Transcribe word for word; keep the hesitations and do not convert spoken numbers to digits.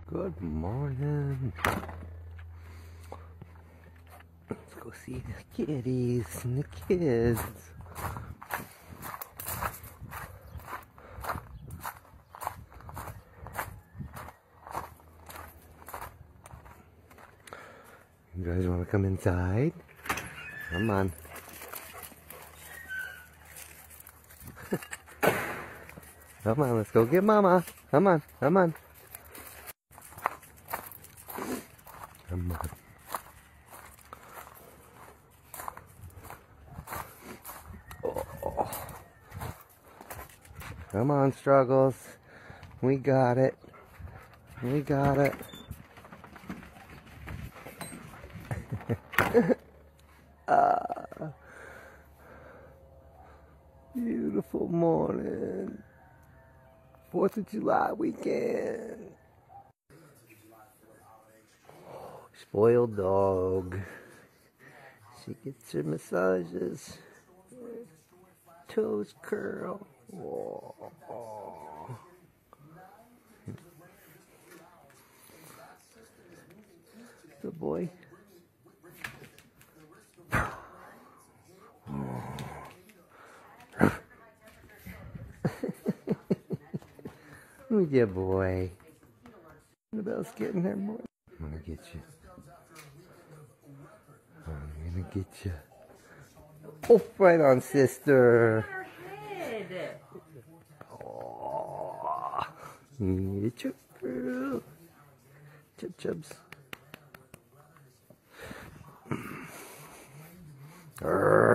Good morning. Let's go see the kitties and the kids. You guys want to come inside? Come on. Come on, let's go get Mama. Come on, come on. Come on. Oh. Come on, Struggles. We got it. We got it. Ah, beautiful morning. Fourth of July weekend. Spoiled dog. She gets her massages. Her toes curl. Oh, oh. Good boy. Good boy. Annabelle's getting her more. I'm gonna get you. I'm gonna get you. Oh, right on, sister. Oh, it's your girl. Chub chubs. Arr.